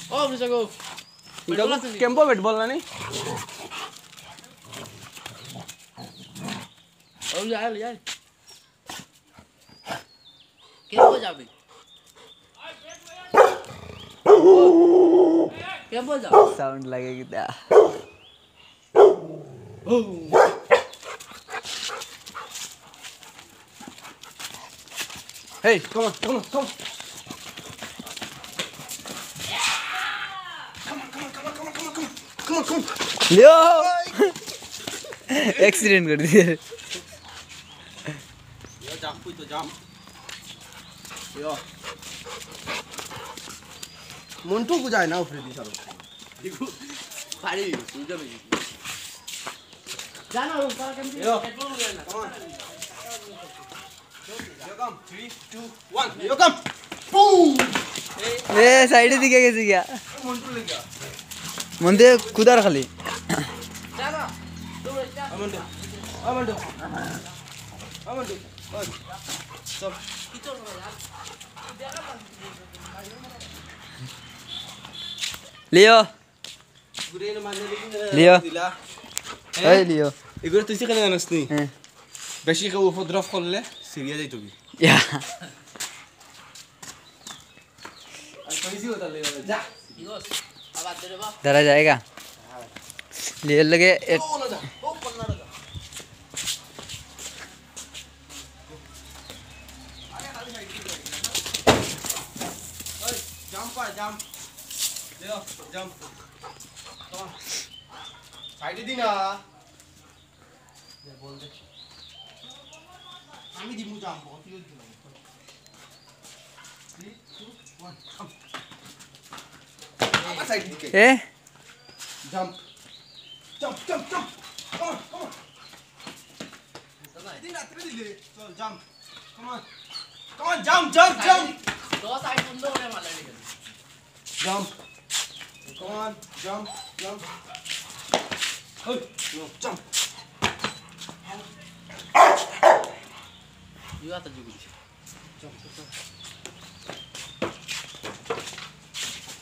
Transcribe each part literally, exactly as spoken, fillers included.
Oh, bisa go. ఇంకా కెంపో పెట్టుకోవాలా ని Oh, ya, ya. Kempo jabe. Kempo jabe. Sound लगेगी क्या Hey, come on, come on, come on. Come on, come on, come on, come on, come on, come on, come on. Leo! Accident कर दिया. Yo, jump, push to jump. Yo. Montu को जाए ना ऊपर दी सारो. देखो, पारी, उधर में. जाना वो car camp. Yo, come on. Yo come, three, two, one. Yo come. Boom. ए साइड दिखे कैसे गया? मोन्टू ले गया. मोन्टे खुदा रख ली. जाना. मोन्टू. आ मोन्टू. आ मोन्टू. बस. सब. किचन में यार. लियो. गुरे ने मारने लेकिन लियो. दिला. ए लियो. يقول تنسي خلينا نسني باش يخوفوا ظروف خله سيريا زي توبي يا डरा जाएगा ले लगे एक जंप जंप ले जंप साइड दी ना बोल दे আমি দিমু জাম বহুত ইউজ দিলাম three two one come apa side দিকে ए jump jump jump jump come on come on দিন রাতে দিলে চল jump come on come on jump jump jump দো সাইড বন্ধ করে মারলে নিকে jump come on jump jump hey no jump You got the juice. Jump, jump, jump.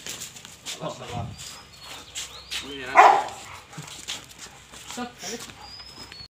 Allah, Allah. Stop.